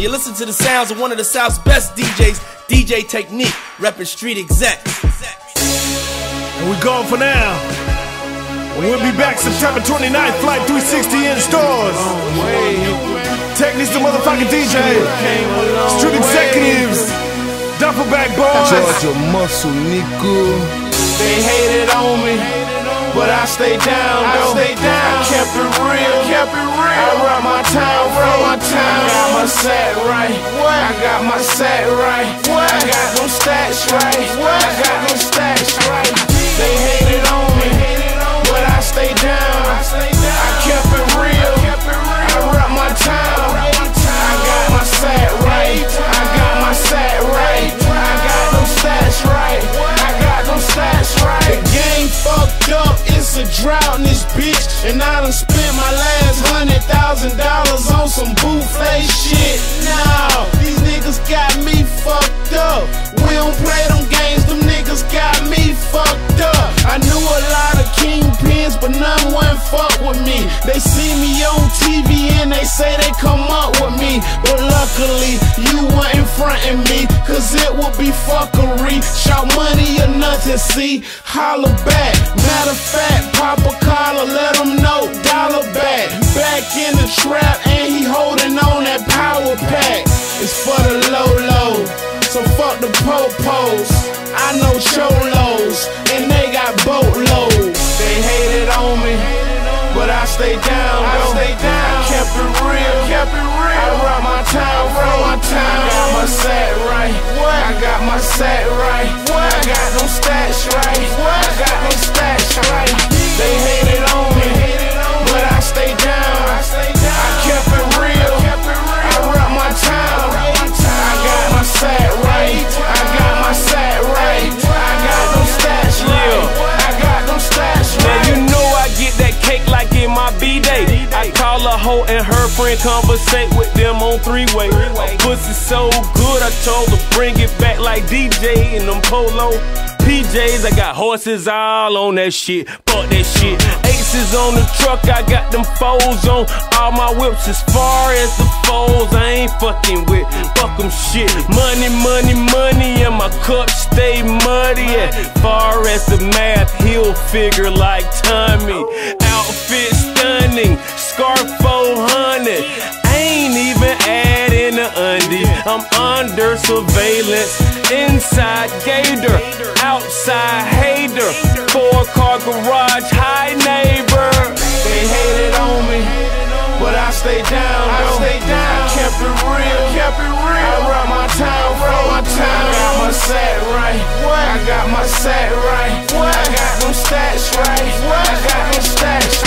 you listen to the sounds of one of the South's best DJs, DJ Technique, reppin' Street Execs. And we gone for now. We'll be back September 29th, Flight 360 in stores. Technique's the motherfucking DJ. Street Executives. Duffel Bag Boys. Georgia Muscle, Nico. They hated on me, but I stayed down, though. I kept it real, I run my town, I got my set right, I got my set right, I got them stats right, I got them stats right. They hated on me, but I stayed down, I kept it real, I run my town, I got my set right, I got my set right, I got them stats right, I got them stats right. The game fucked up, it's a drought in this bitch, and I done spent my last $100,000 on some bootleg shit. Now these niggas got me fucked up. We don't play them games, them niggas got me fucked up. I knew a lot of kingpins, but none wouldn't fuck with me. They see me on TV and they say they come up with me, but luckily you weren't frontin' me, cause it would be fuckery. Shout money or nothing, see, holla back. Matter of fact, pop a collar, let them know, dollar back. Back in the trap and he holding on that power pack. It's for the low, so fuck the po-pos. I know cholos, and they got boatloads. They hated on me, but I stayed down, though. I kept it real, I run my town, I got my set right, I got my set right, I got them stats right, I got them stats right. They hated on me, but I stayed down, I kept it real, I run my town, I got my set right, I got my set right, I got them stats right, I got them stats right. Now you know I get that cake like in my B-Day. I call a hoe and her friend, conversate with them on three-way. Pussy so good, I told her bring it back like DJ in them polo PJs. I got horses all on that shit, fuck that shit. Aces on the truck, I got them foes on. All my whips as far as the foes I ain't fucking with, fuck them shit. Money, money, money, and my cup stay muddy. As far as the math, he'll figure like Tommy. Outfit stunning, scarf 400. Ain't even adding the undie. I'm under surveillance, inside gator, outside hater, 4-car garage, hi neighbor. They hated on me, but I stayed down, though. I kept it real, I run my town, I got my set right, I got my set right, I got them stats right, I got them stats